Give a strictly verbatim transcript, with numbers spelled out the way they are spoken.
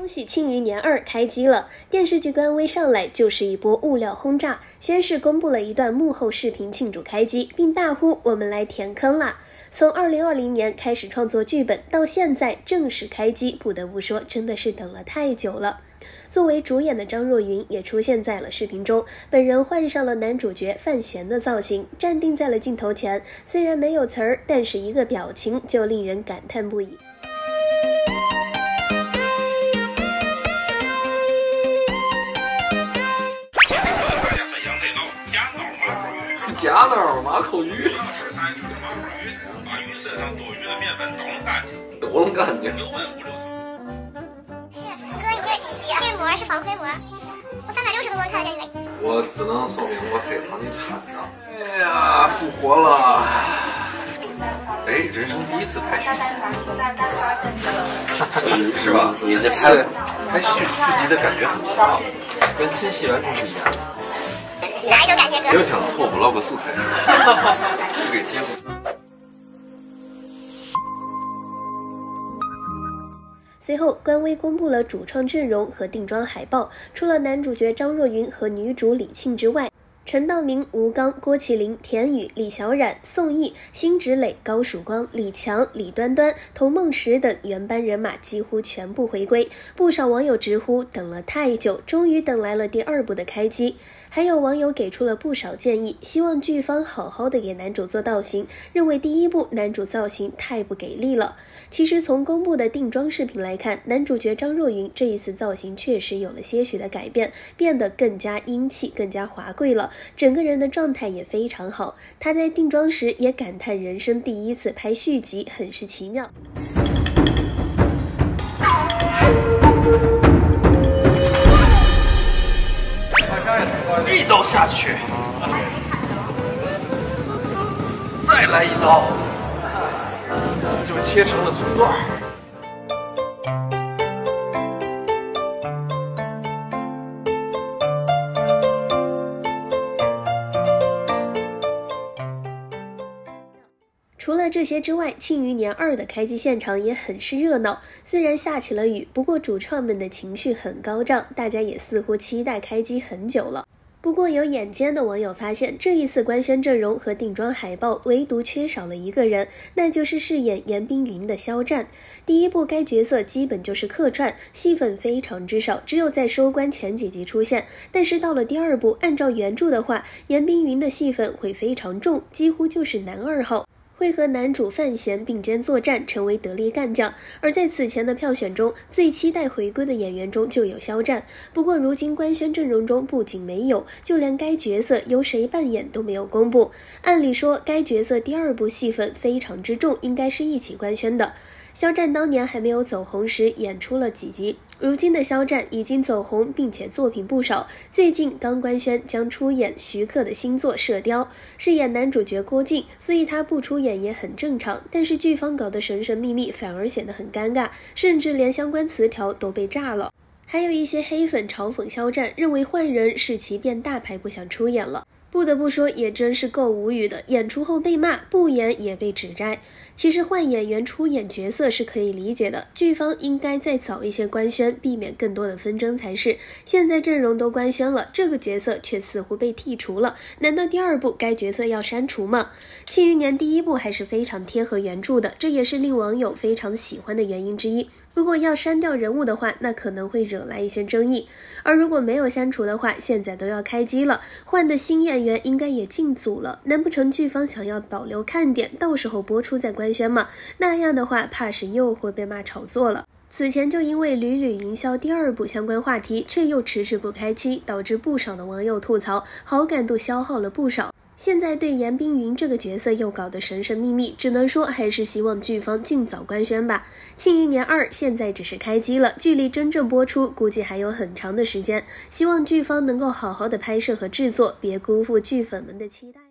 恭喜《庆余年二》开机了！电视剧官微上来就是一波物料轰炸，先是公布了一段幕后视频庆祝开机，并大呼我们来填坑啦！从二零二零年开始创作剧本，到现在正式开机，不得不说真的是等了太久了。作为主演的张若昀也出现在了视频中，本人换上了男主角范闲的造型，站定在了镜头前，虽然没有词儿，但是一个表情就令人感叹不已。 夹脑马口鱼， 食材出马口鱼，把鱼身上多余的面粉捣干净， 捣弄干净， 油焖五六层。 哥，你这个机器啊，这膜是防窥膜，我三百六十度能看见你。 我只能说明我非常的惨呐。哎呀，复活了！ 哎，人生第一次拍续集，是吧？你这拍拍续续集的感觉很奇妙，跟新戏完全不一样。 哪一种感觉，哥？ 又想凑合捞个素材，就给接过。 随后，官微公布了主创阵容和定妆海报，除了男主角张若昀和女主李沁之外，陈道明、吴刚、郭麒麟、田雨、李小冉、宋轶、辛芷蕾、高曙光、李强、李端端、童梦石等原班人马几乎全部回归。不少网友直呼等了太久，终于等来了第二部的开机。还有网友给出了不少建议，希望剧方好好的给男主做造型，认为第一部男主造型太不给力了。其实从公布的定妆视频来看，男主角张若昀这一次造型确实有了些许的改变，变得更加英气，更加华贵了，整个人的状态也非常好。他在定妆时也感叹人生第一次拍续集很是奇妙。 一刀下去，再来一刀，就切成了葱段。 除了这些之外，《庆余年二》的开机现场也很是热闹。虽然下起了雨，不过主创们的情绪很高涨，大家也似乎期待开机很久了。不过有眼尖的网友发现，这一次官宣阵容和定妆海报唯独缺少了一个人，那就是饰演严冰云的肖战。第一部该角色基本就是客串，戏份非常之少，只有在收官前几集出现。但是到了第二部，按照原著的话，严冰云的戏份会非常重，几乎就是男二号，会和男主范闲并肩作战，成为得力干将。而在此前的票选中，最期待回归的演员中就有肖战。不过如今官宣阵容中不仅没有，就连该角色由谁扮演都没有公布。按理说该角色第二部戏份非常之重，应该是一起官宣的。肖战当年还没有走红时演出了几集，如今的肖战已经走红，并且作品不少。最近刚官宣将出演徐克的新作《射雕》，饰演男主角郭靖，所以他不出演也很正常。但是剧方搞得神神秘秘，反而显得很尴尬，甚至连相关词条都被炸了。还有一些黑粉嘲讽肖战，认为换人是其变大牌不想出演了。不得不说，也真是够无语的，演出后被骂，不演也被指摘。其实换演员出演角色是可以理解的，剧方应该再早一些官宣，避免更多的纷争才是。现在阵容都官宣了，这个角色却似乎被剔除了，难道第二部该角色要删除吗？庆余年第一部还是非常贴合原著的，这也是令网友非常喜欢的原因之一。如果要删掉人物的话，那可能会惹来一些争议。而如果没有删除的话，现在都要开机了，换的新演员应该也进组了，难不成剧方想要保留看点，到时候播出再官宣吗？那样的话，怕是又会被骂炒作了。此前就因为屡屡营销第二部相关话题，却又迟迟不开机，导致不少的网友吐槽，好感度消耗了不少。现在对严冰云这个角色又搞得神神秘秘，只能说还是希望剧方尽早官宣吧。庆余年二现在只是开机了，距离真正播出估计还有很长的时间，希望剧方能够好好的拍摄和制作，别辜负剧粉们的期待。